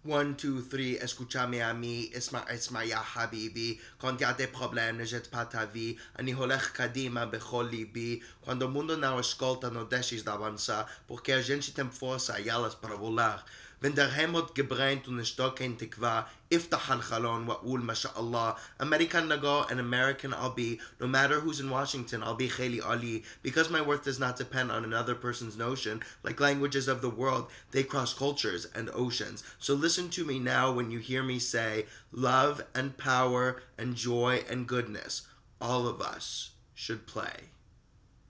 One, two, three, escuchame a mí, isma ya habibi, quand problèmes, ne jette pas ta vie, ani holech kadima, Bechol, libi, quando mundo não escolta, no deixis d'avançar, porque gente força e elas para volar. Venderhemot gebrent und nishto tikvah, iftach al chalon, wa'ul Masha Allah, Amerikan nago and American I'll be, no matter who's in Washington, I'll be kheyli aali, because my worth does not depend on another person's notion, like languages of the world, they cross cultures and oceans. So listen to me now when you hear me say, love and power and joy and goodness, all of us should play.